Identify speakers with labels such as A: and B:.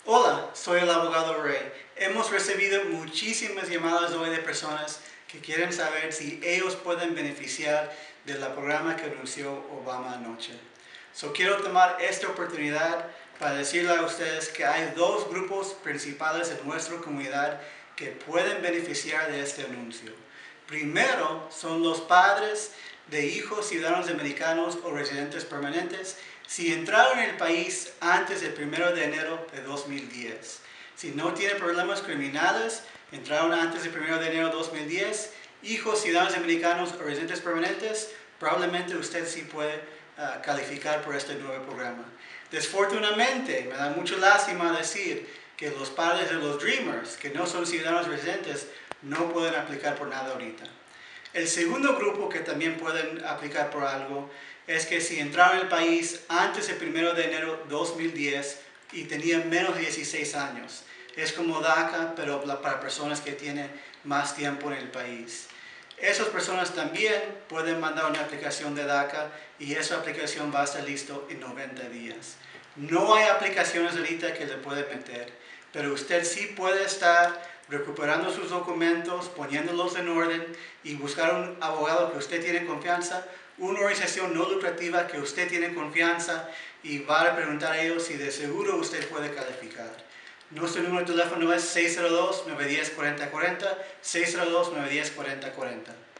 A: Hola, soy el abogado Ray. Hemos recibido muchísimas llamadas hoy de personas que quieren saber si ellos pueden beneficiar del programa que anunció Obama anoche. Quiero tomar esta oportunidad para decirle a ustedes que hay dos grupos principales en nuestra comunidad que pueden beneficiar de este anuncio. Primero son los padres de hijos ciudadanos americanos o residentes permanentes si entraron en el país antes del 1 de enero de 2010. Si no tiene problemas criminales, entraron antes del 1 de enero de 2010, hijos ciudadanos americanos o residentes permanentes, probablemente usted sí puede calificar por este nuevo programa. Desfortunadamente, me da mucha lástima decir que los padres de los Dreamers, que no son ciudadanos residentes, no pueden aplicar por nada ahorita. El segundo grupo que también pueden aplicar por algo es que si entraron al país antes del 1 de enero de 2010 y tenían menos de 16 años. Es como DACA, pero para personas que tienen más tiempo en el país. Esas personas también pueden mandar una aplicación de DACA y esa aplicación va a estar listo en 90 días. No hay aplicaciones ahorita que le puede meter, pero usted sí puede estar recuperando sus documentos, poniéndolos en orden y buscar un abogado que usted tiene confianza, una organización no lucrativa que usted tiene confianza y va a preguntar a ellos si de seguro usted puede calificar. Nuestro número de teléfono es 602-910-4040, 602-910-4040.